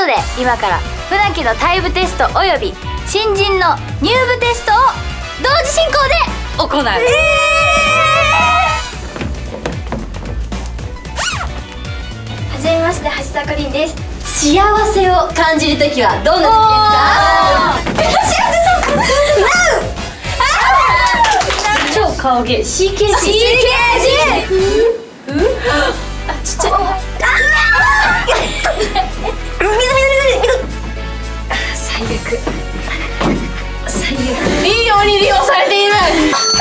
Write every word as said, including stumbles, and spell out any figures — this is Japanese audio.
で今から船木のタイムテストおよび新人の入部テストを同時進行で行う。えー、はじめまして、橋田かりんです。幸せを感じるときはどんなときですか？幸せそうか。超顔芸 シーケージー。 シーケージー。あ、ちっちゃい。最悪最悪。いいように利用されている。